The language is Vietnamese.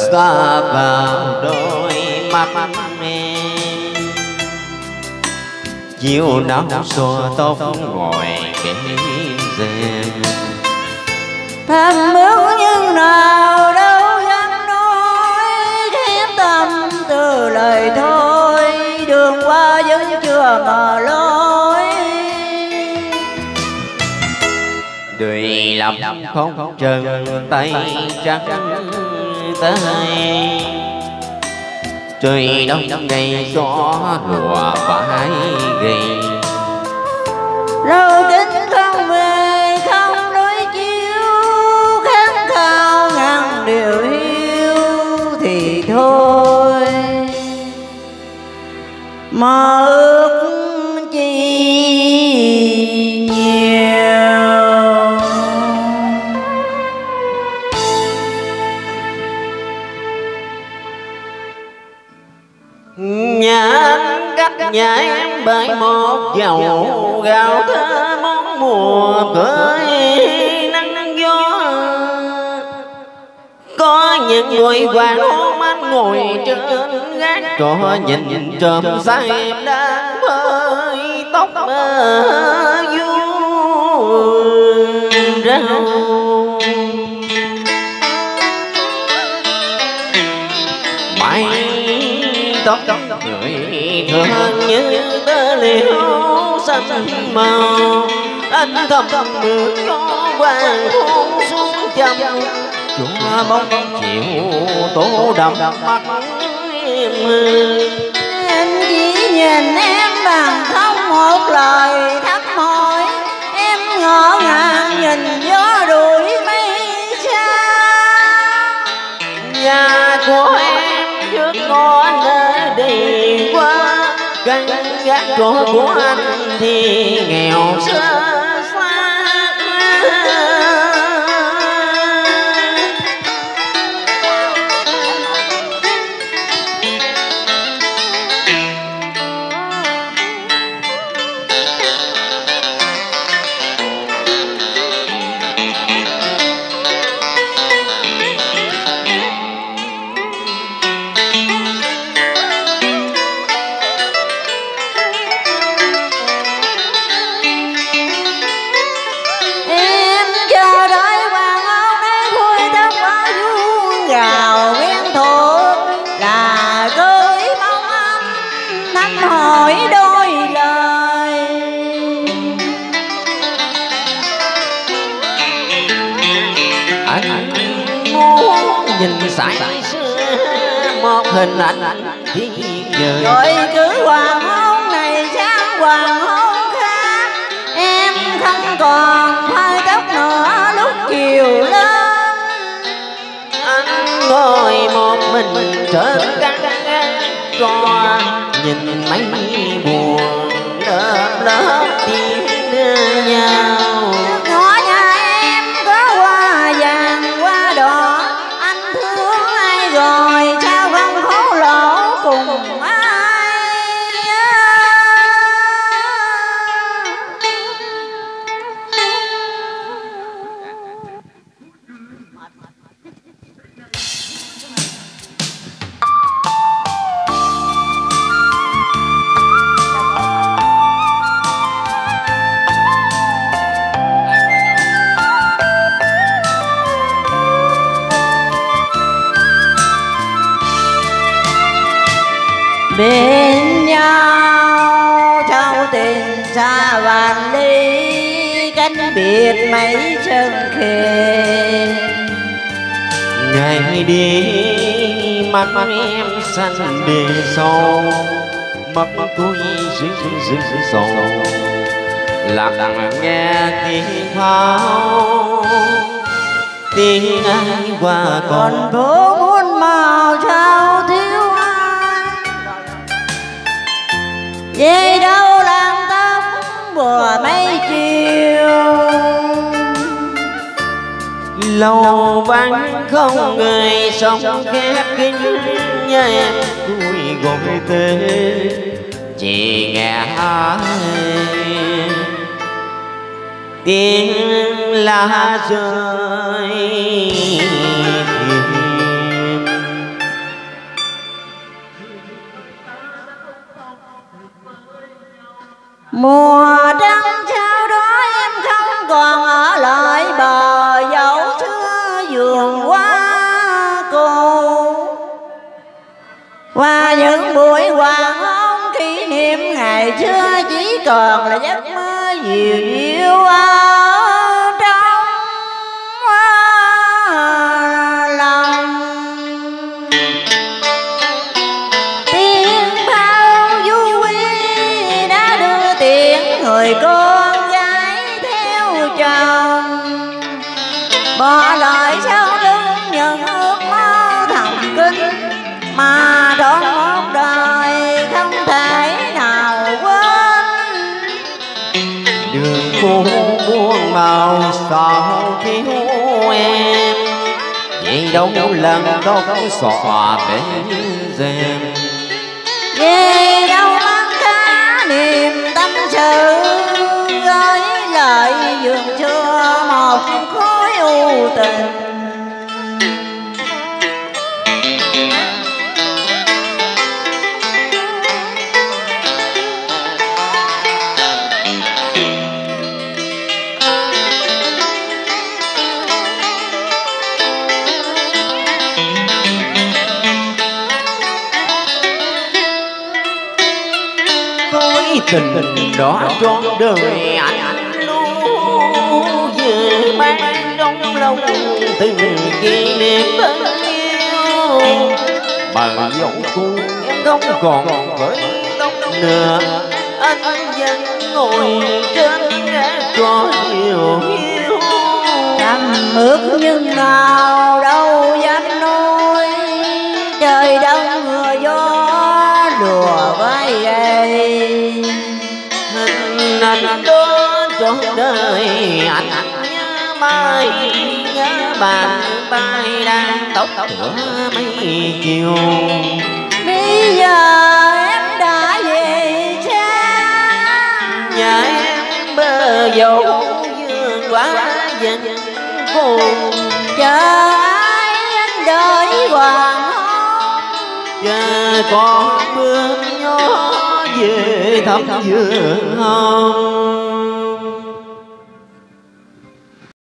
xa vào đôi mắt em. Chiều nắng xòa tóc ngồi bên rèm. Thầm ước nhưng nào đâu dám nói, khép tâm từ lời thôi, đường qua vẫn chưa mở lối. Đời lầm không trần tay trắng tay. Trời đông ngày gió lùa vai gầy. Lâu tính không về không đối chiếu, khát khao ngàn điều hiu thì thôi. Mà ước chi nhiều. Nhà anh cách nhà em bởi một dầu gạo thơ món mùa với nắng gió. Có những người hoàng hôn anh ngồi trên gác trọ nhìn trộm xa em đang bơi tóc vuông rau. Mái tóc người thường như tơ liễu xanh màu. Anh thầm mưa gió vàng hôn xuống chầm cho bóng chiều tô đậm mắt em. Anh chỉ nhìn em bằng không một lời thắc hỏi, em ngỡ ngàng nhìn gió đuổi mây xa. Nhà của em trước ngõ nơi đi qua, căn gác trọ của anh thì nghèo sơ xa. Hỏi đôi lời anh muốn nhìn say sưa một hình ảnh thiên vời. rồi cứ hoàng hôn này sang hoàng hôn khác, em không còn phai tóc nữa lúc chiều lên. Anh ngồi một mình trên căn trò nhìn mấy buồn lớp lớp tiếng nhau. Ngõ nhà em có hoa vàng hoa đỏ, anh thương ai rồi sao không khổ lỗ cùng ai. Bên nhau thâu tình xa vạn ly, cánh biệt mấy chân khê. Ngày đi mắt em xanh bề sâu, mắt tôi rưng sầu lặng nghe tiếng pháo, tiếng ai qua Còn phố muôn màu sao thiếu ai, về đâu làm tóc bùa mấy chiều. lâu vắng không người sống khép kín nhà em tôi gọi tên chỉ nghe tiếng lá rơi. Mùa trăng sau đó em không còn ở lại bờ dẫu xưa vườn hoa cô. Qua những buổi hoàng hôn kỷ niệm ngày xưa chỉ còn là giấc mơ dịu dịu ở trong lòng. Tiếng bao du quy đã đưa tiễn người con gái theo chồng, bỏ lại sau lưng những ước mơ thầm kín mà trọn một đời không thể nào quên. Đường phố buông màu sao thiếu em, vậy đâu lần đâu xòa bên rèm. Về đâu mang cả niềm tâm sự, gửi lời vườn xưa một khối u tình. Tình đó trọn đời anh lưu về mang trong lòng từng kỷ niệm thân yêu. Bờ dẫu cu em không còn với tóc nữa, anh vẫn ngồi trên gác trò nhiều hiu. Trầm ước nhưng nào đâu dám nói, trời đông mưa gió lùa vai gầy. Hình ảnh đó trọn đời anh nhớ mai, nhớ bàn tay đang tóc tửa mấy chiều. Bây giờ em đã về xa, Nhà em bờ dầu vườn quá dần cùng. chờ ai anh đợi hoàng hôn, Chờ con bướm gió về thăm vườn hồng.